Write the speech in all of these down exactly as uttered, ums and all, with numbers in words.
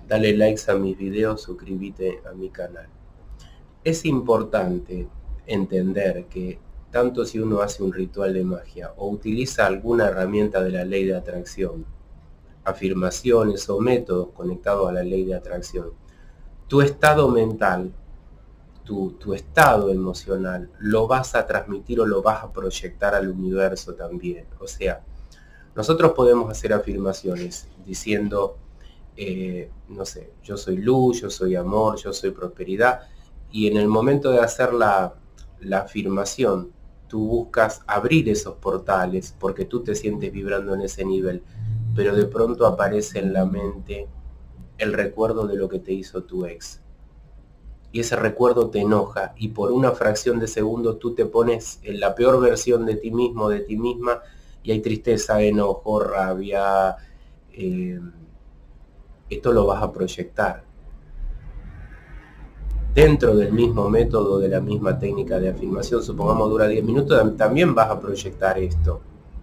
dale likes a mis videos, suscríbete a mi canal. Es importante entender que tanto si uno hace un ritual de magia o utiliza alguna herramienta de la ley de atracción, afirmaciones o métodos conectados a la ley de atracción, tu estado mental, tu, tu estado emocional, lo vas a transmitir o lo vas a proyectar al universo también. O sea, nosotros podemos hacer afirmaciones diciendo, eh, no sé, yo soy luz, yo soy amor, yo soy prosperidad, y en el momento de hacer la, la afirmación, tú buscas abrir esos portales porque tú te sientes vibrando en ese nivel, pero de pronto aparece en la mente el recuerdo de lo que te hizo tu ex. Y ese recuerdo te enoja y por una fracción de segundo tú te pones en la peor versión de ti mismo, de ti misma, y hay tristeza, enojo, rabia. Eh, esto lo vas a proyectar. Dentro del mismo método, de la misma técnica de afirmación, supongamos dura diez minutos, también vas a proyectar esto.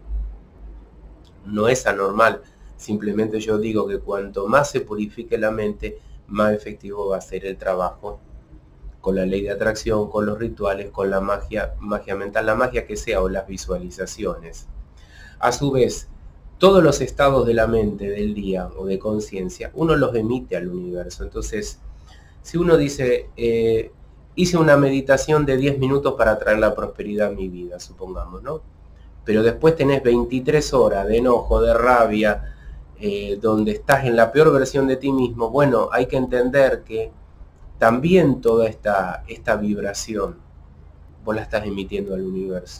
No es anormal, simplemente yo digo que cuanto más se purifique la mente, más efectivo va a ser el trabajo con la ley de atracción, con los rituales, con la magia, magia mental, la magia que sea, o las visualizaciones. A su vez, todos los estados de la mente, del día o de conciencia, uno los emite al universo. Entonces, si uno dice, eh, hice una meditación de diez minutos para traer la prosperidad a mi vida, supongamos, ¿no? Pero después tenés veintitrés horas de enojo, de rabia, eh, donde estás en la peor versión de ti mismo. Bueno, hay que entender que también toda esta, esta vibración vos la estás emitiendo al universo.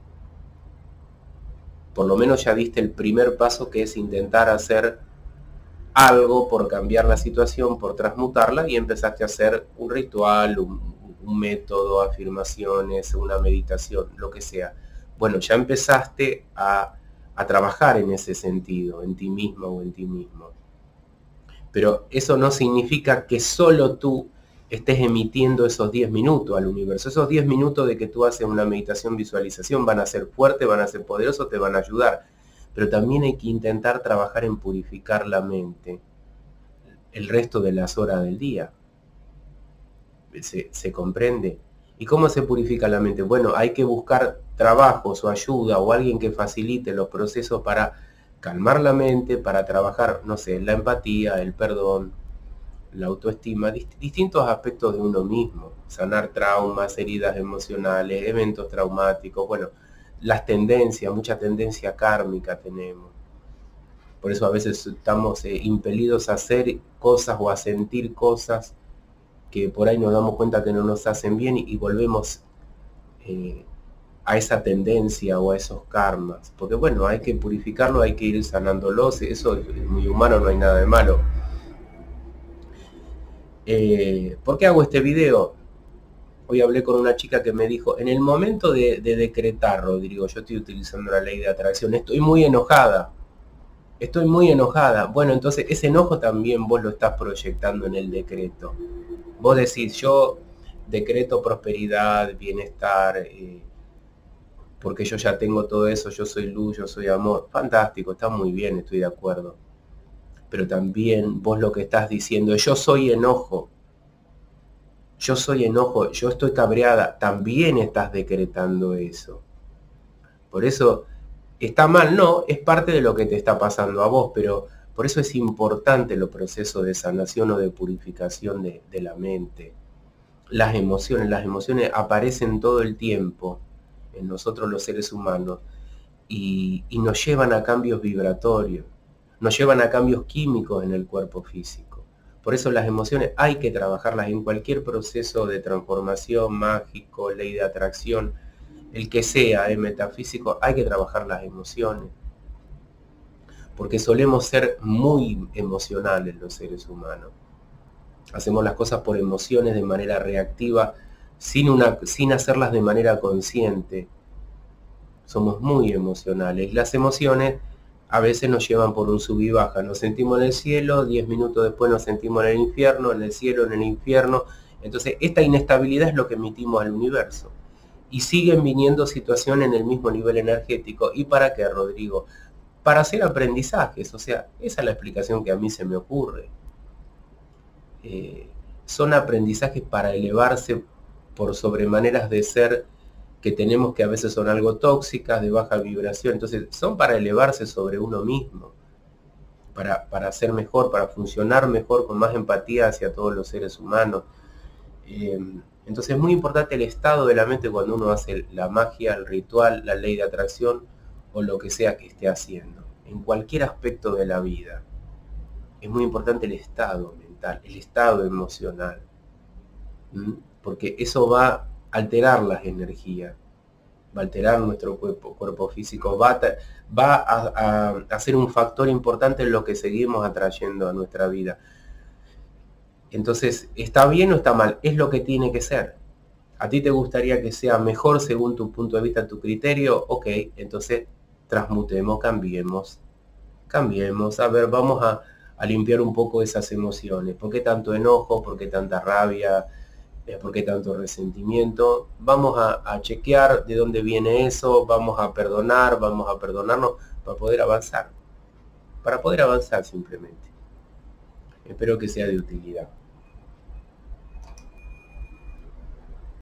Por lo menos ya diste el primer paso, que es intentar hacer algo por cambiar la situación, por transmutarla, y empezaste a hacer un ritual, un, un método, afirmaciones, una meditación, lo que sea. Bueno, ya empezaste a, a trabajar en ese sentido, en ti mismo o en ti mismo. Pero eso no significa que solo tú estés emitiendo esos diez minutos al universo. Esos diez minutos de que tú haces una meditación, visualización, van a ser fuertes, van a ser poderosos, te van a ayudar. Pero también hay que intentar trabajar en purificar la mente el resto de las horas del día. ¿Se, se comprende? ¿Y cómo se purifica la mente? Bueno, hay que buscar trabajos o ayuda o alguien que facilite los procesos para calmar la mente, para trabajar, no sé, la empatía, el perdón, la autoestima, dist distintos aspectos de uno mismo, sanar traumas, heridas emocionales, eventos traumáticos, bueno, las tendencias, mucha tendencia kármica tenemos. Por eso a veces estamos eh, impelidos a hacer cosas o a sentir cosas que por ahí nos damos cuenta que no nos hacen bien y, y volvemos eh, a esa tendencia o a esos karmas. Porque bueno, hay que purificarlo, hay que ir sanándolos, eso es muy humano, no hay nada de malo. Eh, ¿Por qué hago este video? Hoy hablé con una chica que me dijo, en el momento de, de decretar, Rodrigo, yo estoy utilizando la ley de atracción, estoy muy enojada, estoy muy enojada. Bueno, entonces ese enojo también vos lo estás proyectando en el decreto. Vos decís, yo decreto prosperidad, bienestar, eh, porque yo ya tengo todo eso, yo soy luz, yo soy amor. Fantástico, está muy bien, estoy de acuerdo. Pero también vos lo que estás diciendo es, yo soy enojo. Yo soy enojo, yo estoy cabreada, también estás decretando eso. Por eso, ¿está mal? No, es parte de lo que te está pasando a vos, pero por eso es importante los procesos de sanación o de purificación de, de la mente. Las emociones, las emociones aparecen todo el tiempo en nosotros los seres humanos y, y nos llevan a cambios vibratorios, nos llevan a cambios químicos en el cuerpo físico. Por eso las emociones hay que trabajarlas en cualquier proceso de transformación, mágico, ley de atracción, el que sea, eh, metafísico, hay que trabajar las emociones. Porque solemos ser muy emocionales los seres humanos. Hacemos las cosas por emociones de manera reactiva, sin, una, sin hacerlas de manera consciente. Somos muy emocionales. Las emociones a veces nos llevan por un sub y baja. Nos sentimos en el cielo, diez minutos después nos sentimos en el infierno, en el cielo, en el infierno. Entonces, esta inestabilidad es lo que emitimos al universo. Y siguen viniendo situaciones en el mismo nivel energético. ¿Y para qué, Rodrigo? Para hacer aprendizajes. O sea, esa es la explicación que a mí se me ocurre. eh, son aprendizajes para elevarse por sobremaneras de ser que tenemos, que a veces son algo tóxicas, de baja vibración. Entonces son para elevarse sobre uno mismo, para, para ser mejor, para funcionar mejor, con más empatía hacia todos los seres humanos. Eh, entonces es muy importante el estado de la mente cuando uno hace la magia, el ritual, la ley de atracción o lo que sea que esté haciendo, en cualquier aspecto de la vida. Es muy importante el estado mental, el estado emocional, ¿Mm? porque eso va a alterar las energías, va a alterar nuestro cuerpo, cuerpo físico, va, a, va a, a, a ser un factor importante en lo que seguimos atrayendo a nuestra vida. Entonces, ¿está bien o está mal? Es lo que tiene que ser. ¿A ti te gustaría que sea mejor según tu punto de vista, tu criterio? Ok, entonces transmutemos, cambiemos, cambiemos. A ver, vamos a, a limpiar un poco esas emociones. ¿Por qué tanto enojo? ¿Por qué tanta rabia? ¿Por qué tanto resentimiento? Vamos a, a chequear de dónde viene eso, vamos a perdonar, vamos a perdonarnos para poder avanzar. Para poder avanzar simplemente. Espero que sea de utilidad.